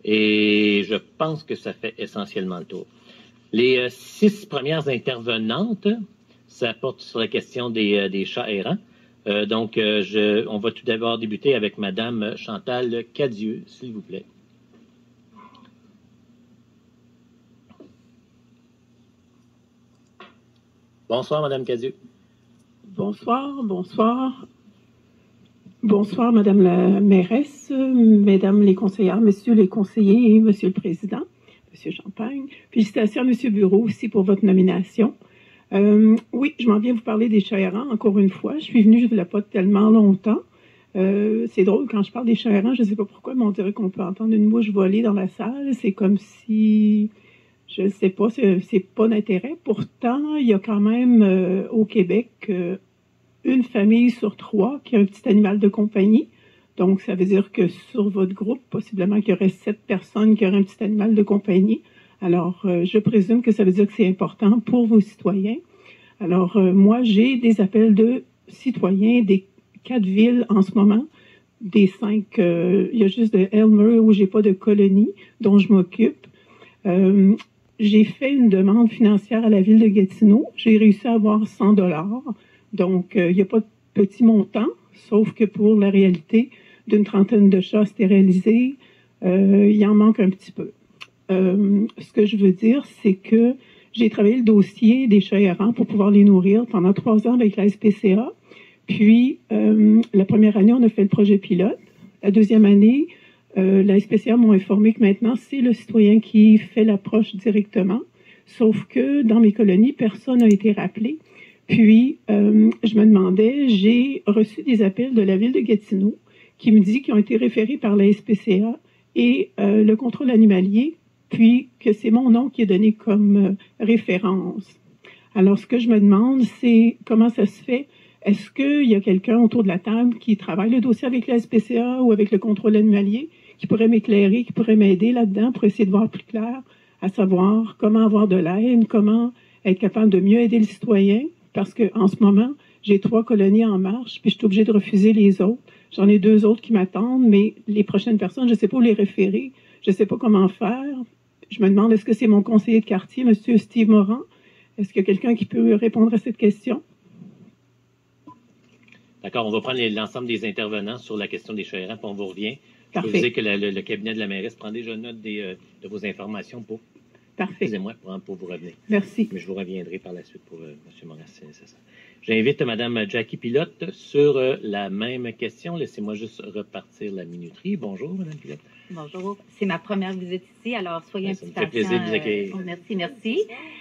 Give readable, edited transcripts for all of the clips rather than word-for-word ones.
Et je pense que ça fait essentiellement le tour. Les 6 premières intervenantes, ça porte sur la question des chats errants. Donc, on va tout d'abord débuter avec Madame Chantal Cadieux, s'il vous plaît. Bonsoir, Madame Cadieux. Bonsoir, bonsoir. Bonsoir, Madame la mairesse, Mesdames les conseillères, Messieurs les conseillers et Monsieur le Président, Monsieur Champagne. Félicitations à Monsieur Bureau aussi pour votre nomination. Oui, je m'en viens vous parler des chats errants, encore une fois. Je suis venue, je ne voulais pas tellement longtemps. C'est drôle, quand je parle des chats errants, je ne sais pas pourquoi, mais on dirait qu'on peut entendre une mouche voler dans la salle. C'est comme si... Je ne sais pas, c'est pas d'intérêt. Pourtant, il y a quand même au Québec une famille sur 3 qui a un petit animal de compagnie. Donc, ça veut dire que sur votre groupe, possiblement qu'il y aurait 7 personnes qui auraient un petit animal de compagnie. Alors, je présume que ça veut dire que c'est important pour vos citoyens. Alors, moi, j'ai des appels de citoyens des 4 villes en ce moment, des 5. Il y a juste de Aylmer où j'ai pas de colonie dont je m'occupe. J'ai fait une demande financière à la ville de Gatineau. J'ai réussi à avoir 100 $. Donc, il n'y a pas de petit montant, sauf que pour la réalité d'une trentaine de chats stérilisés, il en manque un petit peu. Ce que je veux dire, c'est que j'ai travaillé le dossier des chats errants pour pouvoir les nourrir pendant 3 ans avec la SPCA. Puis, la première année, on a fait le projet pilote. La deuxième année, la SPCA m'a informé que maintenant, c'est le citoyen qui fait l'approche directement. Sauf que dans mes colonies, personne n'a été rappelé. Puis, je me demandais, j'ai reçu des appels de la ville de Gatineau qui me dit qu'ils ont été référés par la SPCA et le contrôle animalier, puis que c'est mon nom qui est donné comme référence. Alors, ce que je me demande, c'est comment ça se fait. Est-ce qu'il y a quelqu'un autour de la table qui travaille le dossier avec la SPCA ou avec le contrôle animalier qui pourrait m'éclairer, qui pourrait m'aider là-dedans pour essayer de voir plus clair, à savoir comment avoir de l'aide, comment être capable de mieux aider le citoyen, parce qu'en ce moment, j'ai 3 colonies en marche, puis je suis obligée de refuser les autres. J'en ai 2 autres qui m'attendent, mais les prochaines personnes, je ne sais pas où les référer, je ne sais pas comment faire. Je me demande, est-ce que c'est mon conseiller de quartier, M. Steve Morin? Est-ce qu'il y a quelqu'un qui peut répondre à cette question? D'accord, on va prendre l'ensemble des intervenants sur la question des chats errants, puis on vous revient. Parfait. Je peux vous dire que le cabinet de la mairesse prend déjà note de vos informations pour... Parfait. Excusez-moi, pour vous revenir. Merci. Mais je vous reviendrai par la suite pour M. Morin, si c'est nécessaire. J'invite Mme Jackie Pilote sur la même question. Laissez-moi juste repartir la minuterie. Bonjour, Mme Pilote. Bonjour. C'est ma première visite ici, alors soyez un petit patient. Ça me fait plaisir de vous accueillir. Merci.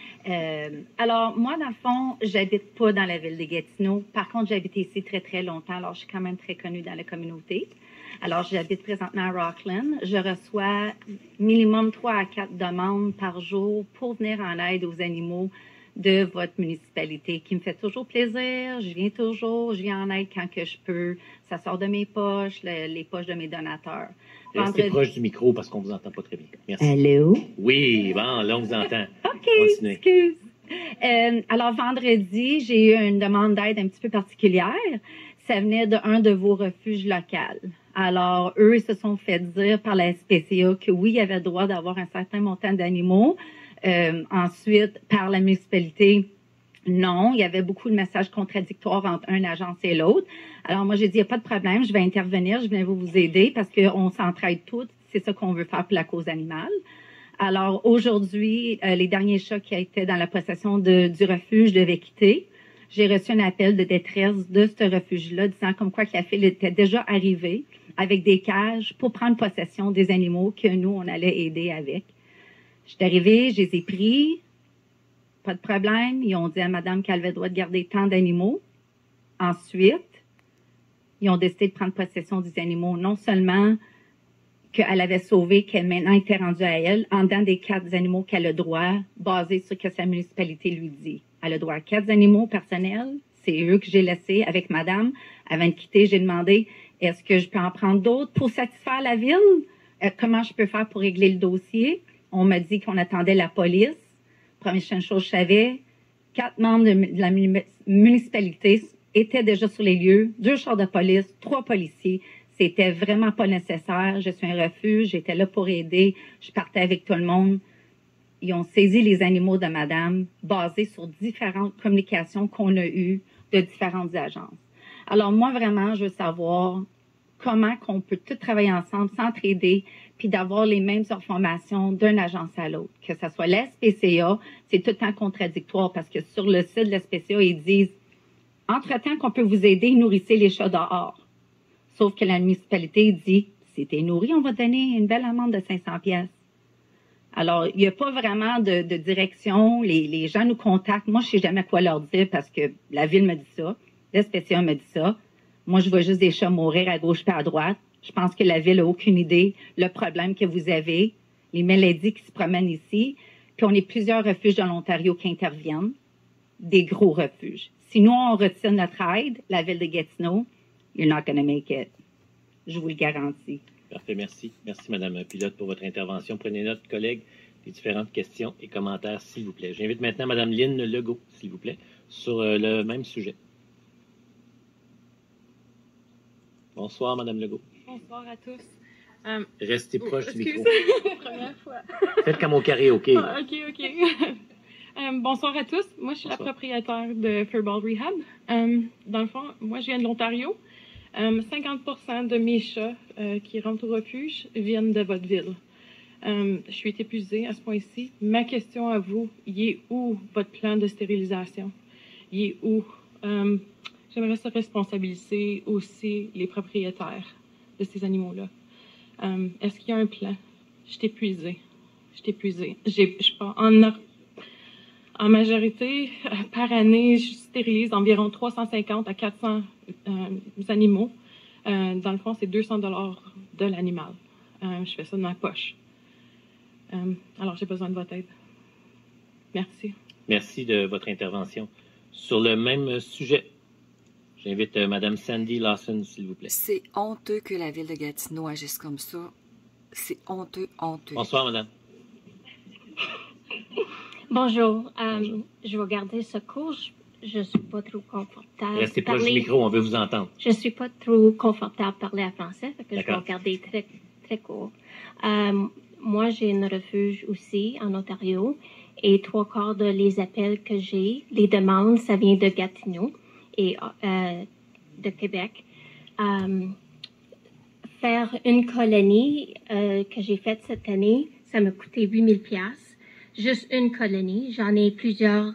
Alors, moi, dans le fond, j'habite pas dans la ville de Gatineau. Par contre, j'habite ici très, très longtemps. Alors, je suis quand même très connue dans la communauté. Alors, j'habite présentement à Rockland. Je reçois minimum 3 à 4 demandes par jour pour venir en aide aux animaux de votre municipalité, qui me fait toujours plaisir. Je viens en aide quand que je peux. Ça sort de mes poches, les poches de mes donateurs. Restez proche du micro parce qu'on ne vous entend pas très bien. Merci. Allô? Oui, bon, là, on vous entend. OK, continuez. Excuse. Alors, vendredi, j'ai eu une demande d'aide un petit peu particulière. Ça venait d'un de vos refuges locaux. Alors, eux, ils se sont fait dire par la SPCA que oui, il y avait le droit d'avoir un certain montant d'animaux. Ensuite, par la municipalité, non. Il y avait beaucoup de messages contradictoires entre une agence et l'autre. Alors, moi, j'ai dit, il n'y a pas de problème, je vais intervenir, je viens vous aider parce qu'on s'entraide toutes. C'est ça qu'on veut faire pour la cause animale. Alors, aujourd'hui, les derniers chats qui étaient dans la possession du refuge devaient quitter. J'ai reçu un appel de détresse de ce refuge-là disant comme quoi que la file était déjà arrivée avec des cages pour prendre possession des animaux que nous, on allait aider avec. Je suis arrivée, je les ai pris, pas de problème. Ils ont dit à madame qu'elle avait le droit de garder tant d'animaux. Ensuite, ils ont décidé de prendre possession des animaux, non seulement qu'elle avait sauvé, qu'elle maintenant était rendue à elle, en dedans des 4 animaux qu'elle a droit, basé sur ce que sa municipalité lui dit. Elle a droit à 4 animaux personnels. C'est eux que j'ai laissés avec madame. Avant de quitter, j'ai demandé, est-ce que je peux en prendre d'autres pour satisfaire la ville? Comment je peux faire pour régler le dossier? On m'a dit qu'on attendait la police. Première chose que je savais, 4 membres de la municipalité étaient déjà sur les lieux, 2 chars de police, 3 policiers. C'était vraiment pas nécessaire. Je suis un refuge, j'étais là pour aider, je partais avec tout le monde. Ils ont saisi les animaux de madame, basés sur différentes communications qu'on a eues de différentes agences. Alors moi, vraiment, je veux savoir comment qu'on peut tous travailler ensemble, s'entraider, puis d'avoir les mêmes informations d'une agence à l'autre. Que ce soit la SPCA, c'est tout le temps contradictoire parce que sur le site de la SPCA, ils disent « Entre-temps qu'on peut vous aider, nourrissez les chats dehors. » Sauf que la municipalité dit « Si t'es nourri, on va te donner une belle amende de 500 pièces. » Alors, il n'y a pas vraiment de direction. Les gens nous contactent. Moi, je sais jamais quoi leur dire parce que la ville me dit ça. La SPCA me dit ça. Moi, je vois juste des chats mourir à gauche et à droite. Je pense que la ville n'a aucune idée le problème que vous avez, les maladies qui se promènent ici. Puis on est plusieurs refuges dans l'Ontario qui interviennent, des gros refuges. Si nous, on retire notre aide, la ville de Gatineau, you're not going to make it. Je vous le garantis. Parfait, merci. Merci, Mme Pilote, pour votre intervention. Prenez note, collègues, des différentes questions et commentaires, s'il vous plaît. J'invite maintenant Mme Lynne Legault, s'il vous plaît, sur le même sujet. Bonsoir, Mme Legault. Bonsoir à tous. Restez proche du micro. Première fois. Faites comme au karaoké. OK. Bonsoir à tous. Moi, je suis la propriétaire de Furball Rehab. Dans le fond, moi, je viens de l'Ontario. 50% de mes chats qui rentrent au refuge viennent de votre ville. Je suis épuisée à ce point-ci. Ma question à vous, il est où votre plan de stérilisation? Il est où? J'aimerais ça responsabiliser aussi les propriétaires de ces animaux-là. Est-ce qu'il y a un plan? Je suis épuisée. En majorité, par année, je stérilise environ 350 à 400 animaux. Dans le fond, c'est 200 $ de l'animal. Je fais ça de ma poche. Alors, j'ai besoin de votre aide. Merci. Merci de votre intervention. Sur le même sujet, j'invite Mme Sandy Lawson, s'il vous plaît. C'est honteux que la ville de Gatineau agisse comme ça. C'est honteux. Bonsoir, madame. Bonjour. Je vais garder ce cours. Je ne suis pas trop confortable. Restez proche du micro, on veut vous entendre. Je ne suis pas trop confortable à parler en français, donc je vais garder très, très court. Moi, j'ai un refuge aussi en Ontario et 3/4 les appels que j'ai, les demandes, ça vient de Gatineau et de Québec. Faire une colonie que j'ai faite cette année, ça m'a coûté 8 000 $. Juste une colonie. J'en ai plusieurs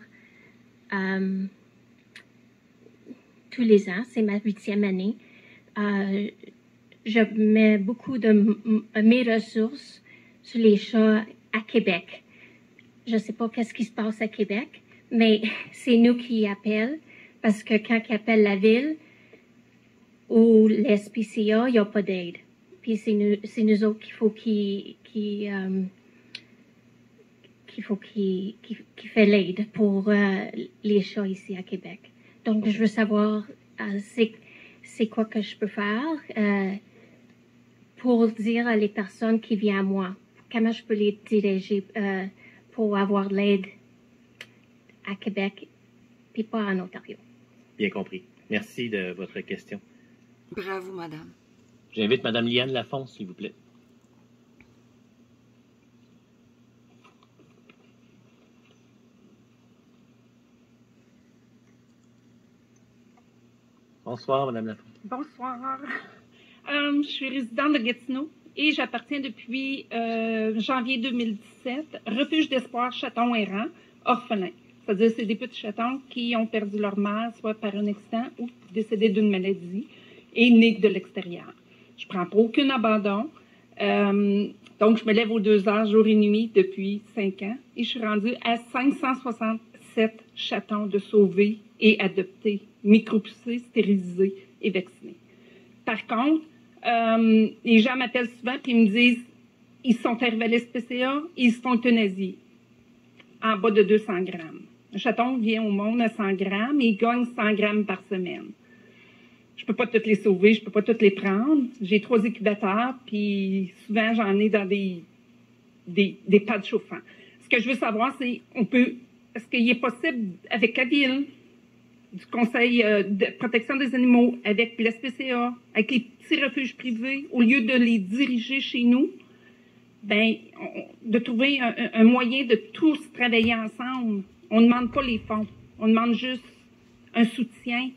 tous les ans. C'est ma 8e année. Je mets beaucoup de mes ressources sur les chats à Québec. Je ne sais pas qu'est-ce qui se passe à Québec, mais c'est nous qui appellent parce que quand ils appellent la ville ou l'SPCA, il n'y a pas d'aide. Puis c'est nous autres qu'il faut qui fait l'aide pour les chats ici à Québec. Donc, je veux savoir c'est quoi que je peux faire pour dire à les personnes qui viennent à moi, comment je peux les diriger pour avoir de l'aide à Québec puis pas en Ontario. Bien compris. Merci de votre question. Bravo, madame. J'invite Mme Liane Lafont, s'il vous plaît. Bonsoir, Mme Lafont. Bonsoir. Je suis résidente de Gatineau et j'appartiens depuis janvier 2017, Refuge d'espoir chatons errants, orphelins. C'est-à-dire c'est des petits chatons qui ont perdu leur mère, soit par un accident ou décédés d'une maladie et nés de l'extérieur. Je prends pas aucun abandon. Donc, je me lève aux 2 heures, jour et nuit, depuis 5 ans. Et je suis rendue à 567 chatons de sauvés et adoptés, micropoussés, stérilisés et vaccinés. Par contre, les gens m'appellent souvent et me disent ils sont arrivés à l'SPCA, ils se font euthanasier en bas de 200 grammes. Un chaton vient au monde à 100 grammes et il gagne 100 grammes par semaine. Je peux pas toutes les sauver, je peux pas toutes les prendre. J'ai 3 incubateurs, puis souvent j'en ai dans des pads chauffants. Ce que je veux savoir, c'est est-ce qu'il est possible avec la ville du Conseil de protection des animaux, avec l'SPCA, avec les petits refuges privés, au lieu de les diriger chez nous, de trouver un moyen de tous travailler ensemble. On ne demande pas les fonds, on demande juste un soutien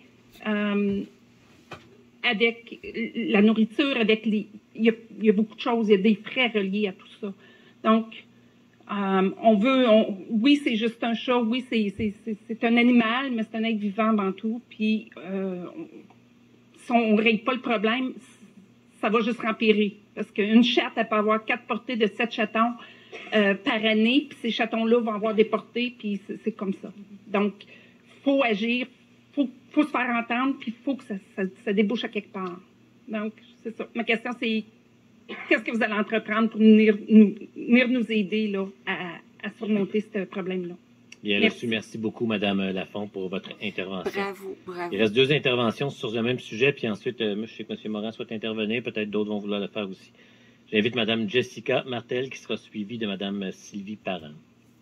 avec la nourriture, avec il y a beaucoup de choses, il y a des frais reliés à tout ça. Donc, oui, c'est juste un chat, oui, c'est un animal, mais c'est un être vivant avant tout. Puis, si on ne règle pas le problème, ça va juste empirer. Parce qu'une chatte, elle peut avoir 4 portées de 7 chatons par année, puis ces chatons-là vont avoir des portées, puis c'est comme ça. Donc, il faut agir, faut se faire entendre, puis il faut que ça débouche à quelque part. Donc, c'est ça. Ma question, c'est qu'est-ce que vous allez entreprendre pour venir nous aider là, à surmonter ce problème-là? Bien reçu. Merci beaucoup, Mme Lafont, pour votre intervention. Bravo, bravo. Il reste 2 interventions sur le même sujet, puis ensuite, je sais que M. Morin souhaite intervenir. Peut-être d'autres vont vouloir le faire aussi. J'invite Mme Jessica Martel, qui sera suivie de Mme Sylvie Parent.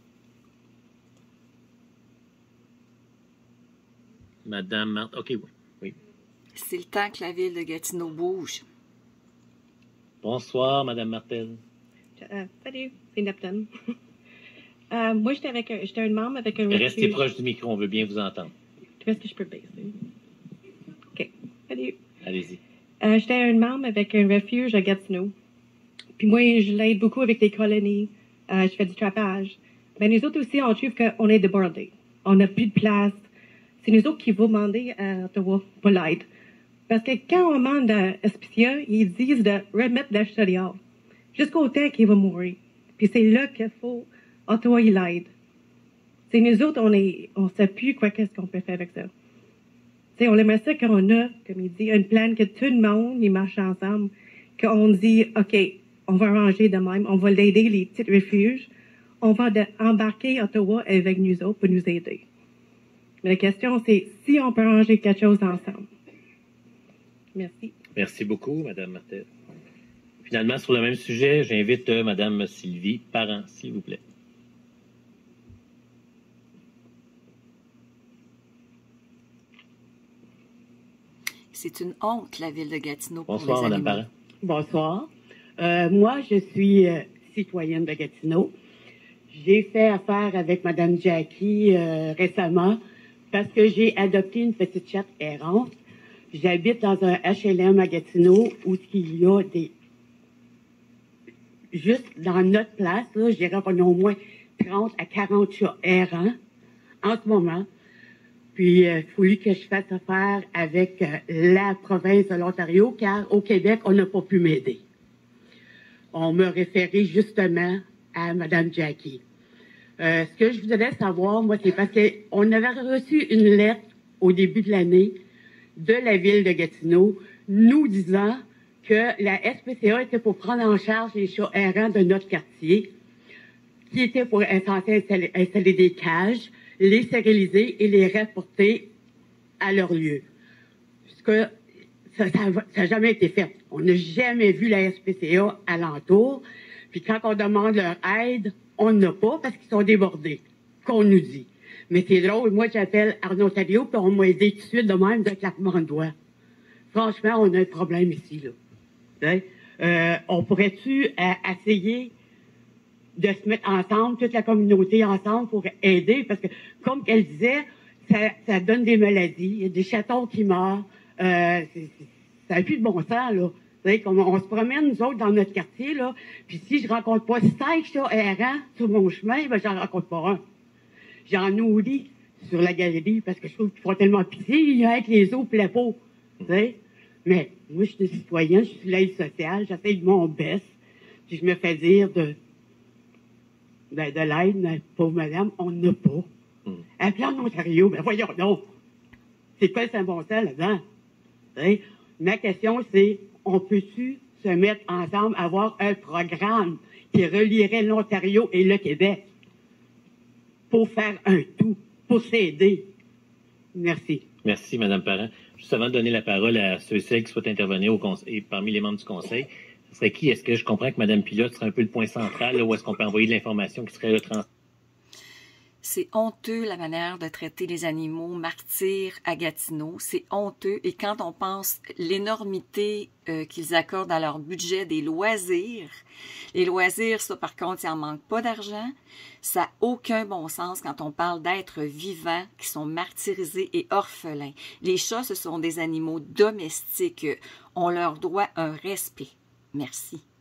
Madame Martel. OK, oui. C'est le temps que la ville de Gatineau bouge. Bonsoir, Mme Martel. Salut, c'est Neptune. Moi, j'étais une membre avec un refuge. Restez proche du micro, on veut bien vous entendre. Est-ce que je peux baisser? OK, salut. Allez-y. J'étais une membre avec un refuge à Gatineau. Puis moi, je l'aide beaucoup avec les colonies. Je fais du trappage. Mais nous autres aussi, on trouve qu'on est débordés. On n'a plus de place. C'est nous autres qui vont demander à Ottawa pour l'aide. Parce que quand on demande à SPCA, ils disent de remettre la chaudière jusqu'au temps qu'il va mourir. Puis c'est là qu'il faut Ottawa, il l'aide. C'est nous autres, on sait plus qu'est-ce qu'on peut faire avec ça. T'sais, on aimerait ça qu'on a, comme il dit, une plan que tout le monde, il marche ensemble, qu'on dit, OK, on va arranger de même, on va l'aider, les petits refuges, on va embarquer Ottawa avec nous autres pour nous aider. Mais la question, c'est si on peut arranger quelque chose ensemble. Merci. Merci beaucoup, Mme Martel. Finalement, sur le même sujet, j'invite Mme Sylvie Parent, s'il vous plaît. C'est une honte, la ville de Gatineau. Bonsoir, Mme Parent. Bonsoir. Moi, je suis citoyenne de Gatineau. J'ai fait affaire avec Mme Jackie récemment parce que j'ai adopté une petite chatte errante. J'habite dans un HLM à Gatineau où il y a juste dans notre place, là, je dirais qu'on a au moins 30 à 40 chats errants en ce moment. Puis, il a fallu que je fasse affaire avec la province de l'Ontario, car au Québec, on n'a pas pu m'aider. On m'a référé justement à Mme Jackie. Ce que je voudrais savoir, moi, c'est parce qu'on avait reçu une lettre au début de l'année de la ville de Gatineau, nous disant que la SPCA était pour prendre en charge les chats errants de notre quartier, qui était pour censé installer des cages, les stériliser et les rapporter à leur lieu. Parce que ça n'a jamais été fait. On n'a jamais vu la SPCA alentour. Puis quand on demande leur aide, on n'a pas parce qu'ils sont débordés, qu'on nous dit. Mais c'est drôle, moi j'appelle Arnaud Taddeo, puis on m'a aidé tout de suite de même de claquement de doigts. Franchement, on a un problème ici, là. On pourrait-tu essayer de se mettre ensemble, toute la communauté ensemble pour aider? Parce que, comme elle disait, ça donne des maladies. Il y a des chatons qui meurent. Ça n'a plus de bon sens, là. On se promène, nous autres, dans notre quartier, là, puis si je rencontre pas 5 chats errants sur mon chemin, ben j'en rencontre pas un. J'en nourris sur la galerie parce que je trouve qu'ils font tellement pitié avec les os plein pot. Mais moi, je suis citoyenne, je suis l'aide sociale, j'essaie de mon best, puis je me fais dire de l'aide, mais pauvre madame, on n'a pas. Appelez en Ontario, mais voyons donc. C'est quoi un bon sens là-dedans? Ma question, c'est, on peut-tu se mettre ensemble, avoir un programme qui relierait l'Ontario et le Québec pour faire un tout, pour s'aider? Merci. Merci, Mme Parent. Juste avant de donner la parole à ceux et celles qui souhaitent intervenir au conseil, parmi les membres du Conseil, ce serait qui? Est-ce que je comprends que Mme Pilote serait un peu le point central, là, où est-ce qu'on peut envoyer de l'information qui serait retransmise? C'est honteux la manière de traiter les animaux martyrs à Gatineau. C'est honteux. Et quand on pense l'énormité qu'ils accordent à leur budget des loisirs, les loisirs, ça par contre, il n'en manque pas d'argent. Ça n'a aucun bon sens quand on parle d'êtres vivants qui sont martyrisés et orphelins. Les chats, ce sont des animaux domestiques. On leur doit un respect. Merci.